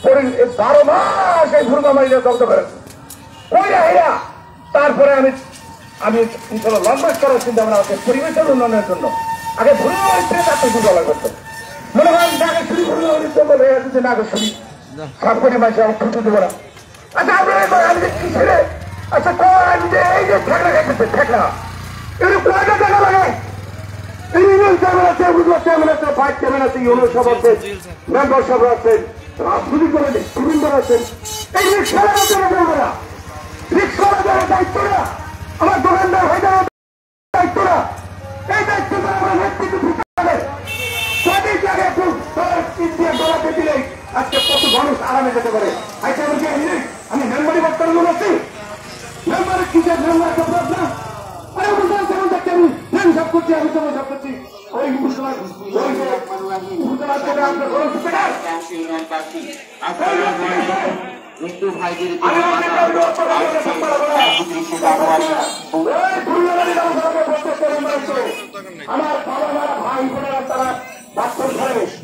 12 মাস এই ভুরুঙ্গামারিটা দগ্ধ করেছে কইরা হেরা। তারপরে আমি ইনশাল্লাহ লঞ্চ করার চিন্তা ভাবনা আছে পরিবেশের উন্নয়নের জন্য। আগে ভুরুঙ্গামারি থেকে তারপর দুর্বল করতো মনে করেন নাগেশ্বরী ভুরুঙ্গামারির জঙ্গল হয়ে আছে নাগেশ্বরী সবকটি মাসে আমার ছুটি দেবো না। আচ্ছা আপনারা আমি যে কি ছেলে আচ্ছা কন যে এই যে ঠেকলা খাইতেছে ঠেকলা এগুলো কয়টা টাকা লাগে? ইউনিয়ন চেয়ারম্যান আছে, উপজেলা চেয়ারম্যান আছে, ভাইস চেয়ারম্যান আছে, ইউনিয়ন সভা আছে, মেম্বার সভা আছেন, রাজনৈতিক দলের মেম্বার আছেন। এই রিক্সাওয়ালা বলবো না, রিক্সাওয়ালা দায়িত্ব না, আমার দোকানদার হয়ে যাওয়ার দায়িত্ব না। এই দায়িত্ব আমার নেতৃত্ব কদিন আগে একটু ইন্ডিয়া ডলাতে দিলেই আজকে কত মানুষ আরামে যেতে পারে। আচ্ছা আমি মেম্বারি বক্তার মনে আছি মেম্বারের কি যে মেম্বার না আরে বুঝলাম কেমন দেখছি আমি ফ্যান সব করছি আমি তোমার সব করছি ওই মৃত্যু ভাইদের আমার বাবা মারা ভাই বোনেরা তারা বাচ্চা ধরে